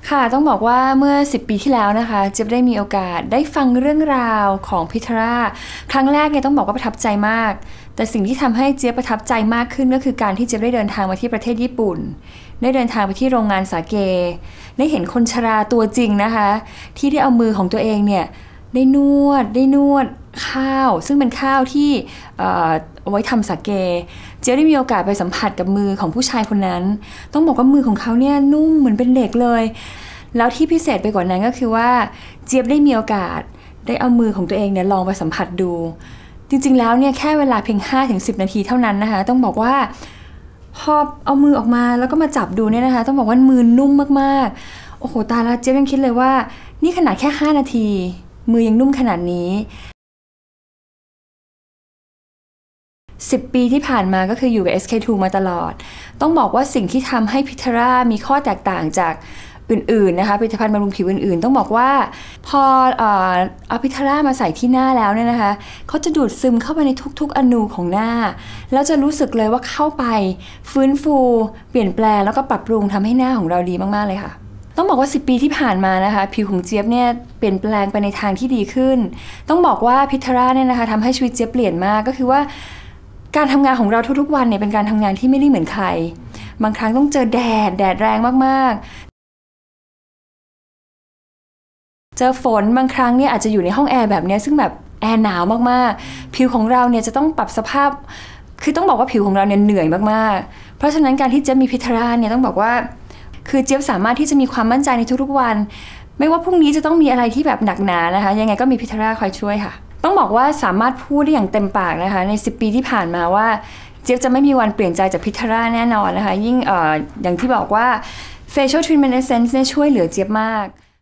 ค่ะต้องบอกว่าเมื่อ10ปีที่แล้วนะคะเจี๊ยบได้มีโอกาสได้ฟังเรื่องราวของพิทราครั้งแรกเนี่ยต้องบอกว่าประทับใจมากแต่สิ่งที่ทำให้เจี๊ยบประทับใจมากขึ้นก็คือการที่เจี๊ยบได้เดินทางมาที่ประเทศญี่ปุ่นได้เดินทางไปที่โรงงานสาเกได้เห็นคนชราตัวจริงนะคะที่ได้เอามือของตัวเองเนี่ยได้นวดข้าวซึ่งเป็นข้าวที่เอาไว้ทำสาเกเจี๊ยบได้มีโอกาสไปสัมผัสกับมือของผู้ชายคนนั้นต้องบอกว่ามือของเขาเนี่ยนุ่มเหมือนเป็นเด็กเลยแล้วที่พิเศษไปกว่านั้นก็คือว่าเจี๊ยบได้มีโอกาสได้เอามือของตัวเองเนี่ยลองไปสัมผัสดูจริงๆแล้วเนี่ยแค่เวลาเพียง 5-10 นาทีเท่านั้นนะคะต้องบอกว่าพอเอามือออกมาแล้วก็มาจับดูเนี่ยนะคะต้องบอกว่ามือนุ่มมากๆโอ้โหตายแล้วเจี๊ยบยังคิดเลยว่านี่ขนาดแค่5นาทีมือยังนุ่มขนาดนี้10 ปีที่ผ่านมาก็คืออยู่กับ SK2 มาตลอดต้องบอกว่าสิ่งที่ทำให้พิทรามีข้อแตกต่างจากอื่นๆนะคะผลิตภัณฑ์บำรุงผิวอื่นๆต้องบอกว่าพอเอาพิทรามาใส่ที่หน้าแล้วเนี่ยนะคะเขาจะดูดซึมเข้าไปในทุกๆอนูของหน้าแล้วจะรู้สึกเลยว่าเข้าไปฟื้นฟูเปลี่ยนแปลงแล้วก็ปรับปรุงทำให้หน้าของเราดีมากๆเลยค่ะต้องบอกว่า10 ปีที่ผ่านมานะคะผิวของเจี๊ยบเนี่ยเปลี่ยนแปลงไปในทางที่ดีขึ้นต้องบอกว่าพิทราเนี่ยนะคะทำให้ชีวิตเจี๊ยบเปลี่ยนมากก็คือว่าการทำงานของเราทุกๆวันเนี่ยเป็นการทำงานที่ไม่ได้เหมือนใครบางครั้งต้องเจอแดดแรงมากๆเจอฝนบางครั้งเนี่ยอาจจะอยู่ในห้องแอร์แบบนี้ซึ่งแบบแอร์หนาวมากๆผิวของเราเนี่ยจะต้องปรับสภาพคือต้องบอกว่าผิวของเราเนี่ยเหนื่อยมากๆเพราะฉะนั้นการที่เจี๊ยบมีพิทราเนี่ยต้องบอกว่าคือเจี๊ยบสามารถที่จะมีความมั่นใจในทุกๆวันไม่ว่าพรุ่งนี้จะต้องมีอะไรที่แบบหนักหนานะคะยังไงก็มีพิทราคอยช่วยค่ะต้องบอกว่าสามารถพูดได้อย่างเต็มปากนะคะใน10 ปีที่ผ่านมาว่าเจี๊ยบจะไม่มีวันเปลี่ยนใจจากพิทราแน่นอนนะคะยิ่งอย่างที่บอกว่า facial treatment essence เนี่ยช่วยเหลือเจี๊ยบมาก